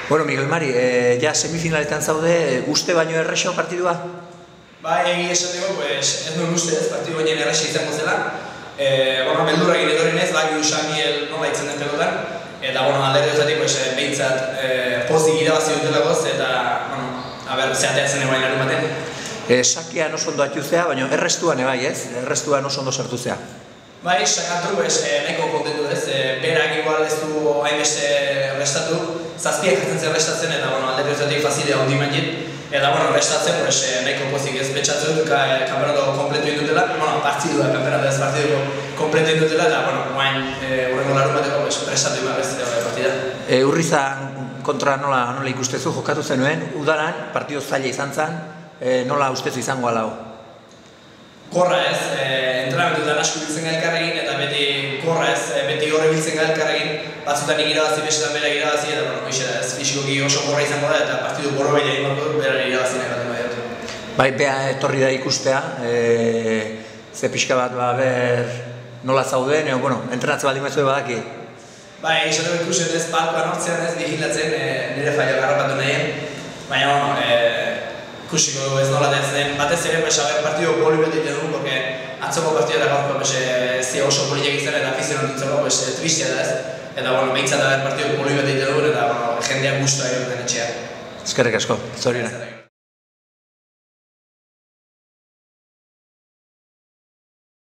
Bueno, Miguel Mari, ja semifinaletan zaude, uste baino errexo partidua? Bai, egi esateko, ez duen uste ez, partidu baino errexo izango zela. Beldurra egin edorin ez, baki Xamiel nola itzen den pelotan. Eta, alderdi behintzat pozik irabazi dutelagoz, eta, zehateatzen egoain larun baten. Sakean oso ondo atxuzea, baina errestuan ebai ez? Errestuan oso ondo sartuzea. Bai, sakatu, nahiko kontentu ez. Berak igual ez du hainbeste restatu, zazpiak jartzen zen restatzen, eta alderdi fazilea hondi manjit. Eta, restatzen, nahiko pozik ez betxatzen dut, kampeonato kompletu indutela. Partidua, kampeonato ez partiduko kompletu indutela, eta, horrengo larun bateko restatu ima ez partida. Urrizan kontra nola ikustezu jokatu zenuen, udaran, partidu zaila izan zen, nola ustezu izango alau? Korra ez, entrenamentuetan asko biltzen elkarregin, eta beti korra ez, beti horre biltzen elkarregin, batzutan nik irabazi, bestetan berak irabazi, eta ez fisikoki oso korra izango da, eta partidu borro behar egin dut, beran irabazi nahi baten badiatu. Bai, beha etorri da ikustea, ze pixka bat nola zauden, entrenatze baldin bezue badaki? Bai, esateko ikusten ez, palkoan hortzean ez, vigilatzen, nire faila garrapatu nahien, baina ikusiko ez nola den, batez ere partidu poli bat egiten dugu, porque atzoko partidu eta gaurko zia oso poliak izan eta afizionan dutzeko tristia da ez. Eta behintzat partidu poli bat egiten dugu eta jendeak guztua egiten etxea. Eskerrik asko, zorionak.